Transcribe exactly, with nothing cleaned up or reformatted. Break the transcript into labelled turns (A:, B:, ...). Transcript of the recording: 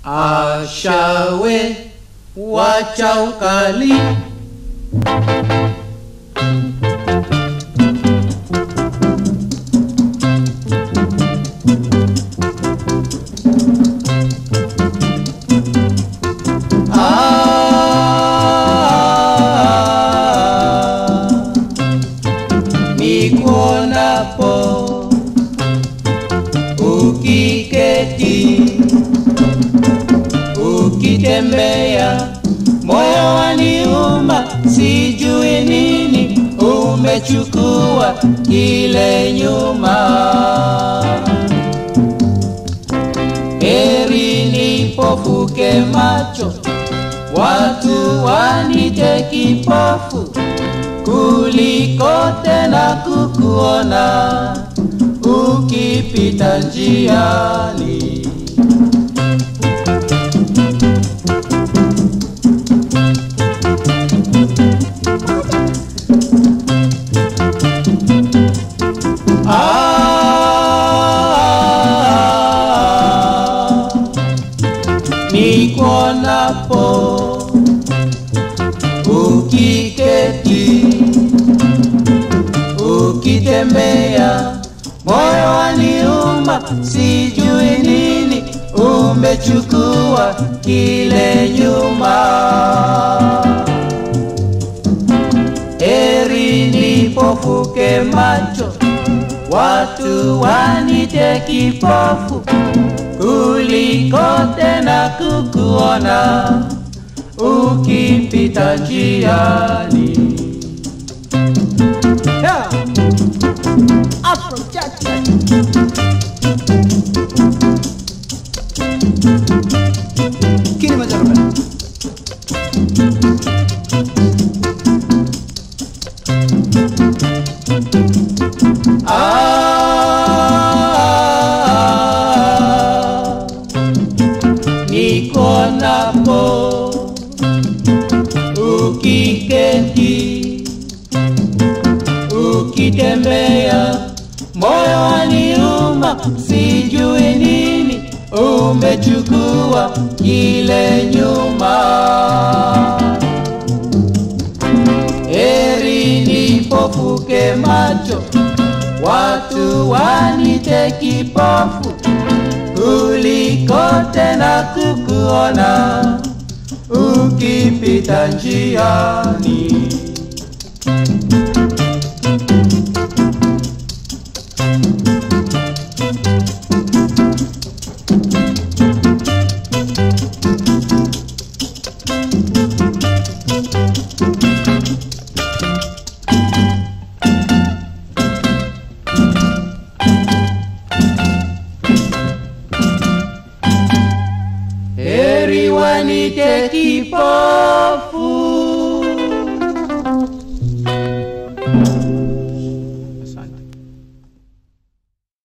A: Ashawe, wacha ukali. Nikuonapo ukiketi, ukitembea, moyo waniuma, sijui nini umechukua kile nyuma. Heri nipofuke macho, watu wanite kipofu, kuliko tena kukuona ukipita njiani. Ah, nikuonapo ukiketi, ukitembea, moyo waniuma, sijui nini umechukua kile nyuma. Heri nipofuke macho, watu wanite kipofu, kuliko tena kukuona ukipita njiani. Yeah. Afro Chacha. Kini majaruba. Ah, nikuonapo ukiketi, ukitembea, moyo waniuma, sijui nini umechukua kile nyuma. Heri nipofuke macho, watu wanite kipofu, kuliko tena kukuona ukipita njiani. Heri wanite kipofu,